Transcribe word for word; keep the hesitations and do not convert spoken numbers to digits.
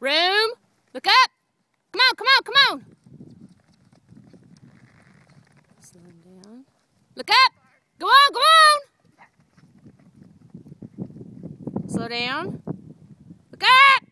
Room. Look up. Come on, come on, come on. Slow down. Look up. Go on, go on. Slow down. Look up.